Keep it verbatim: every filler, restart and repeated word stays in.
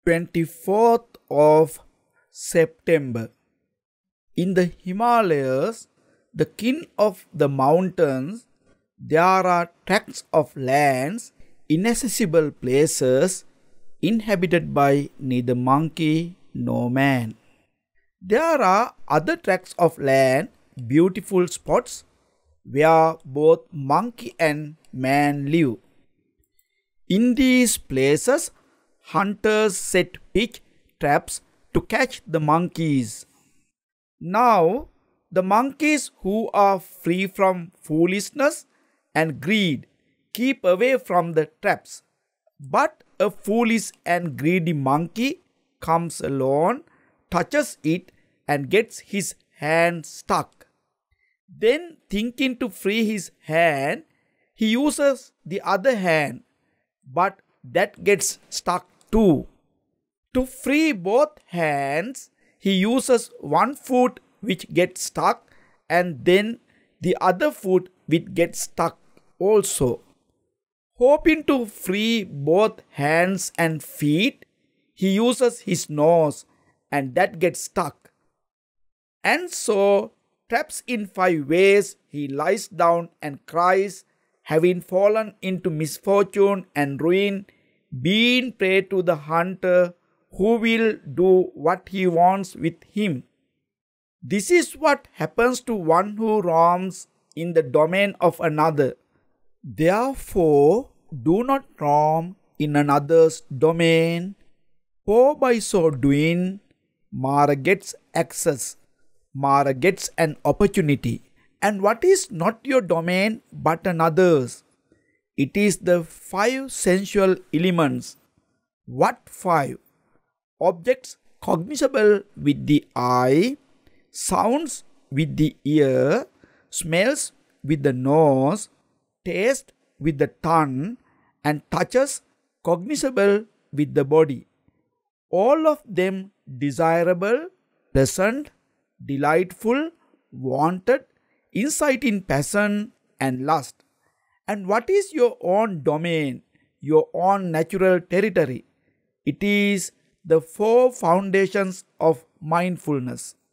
twenty-fourth of September. In the Himalayas, the king of the mountains, there are tracts of lands, inaccessible places, inhabited by neither monkey nor man. There are other tracts of land, beautiful spots, where both monkey and man live. In these places, hunters set pitch traps to catch the monkeys. Now, the monkeys who are free from foolishness and greed keep away from the traps. But a foolish and greedy monkey comes along, touches it, and gets his hand stuck. Then, thinking to free his hand, he uses the other hand, but that gets stuck too. To free both hands, he uses one foot which gets stuck and then the other foot which gets stuck also. Hoping to free both hands and feet, he uses his nose and that gets stuck. And so, traps in five ways, he lies down and cries, having fallen into misfortune and ruin, being prey to the hunter who will do what he wants with him. This is what happens to one who roams in the domain of another. Therefore, do not roam in another's domain, for by so doing, Mara gets access, Mara gets an opportunity. And what is not your domain but another's? It is the five sensual elements. What five? Objects cognizable with the eye, sounds with the ear, smells with the nose, taste with the tongue, and touches cognizable with the body. All of them desirable, pleasant, delightful, wanted, inciting passion and lust. And what is your own domain, your own natural territory? It is the four foundations of mindfulness.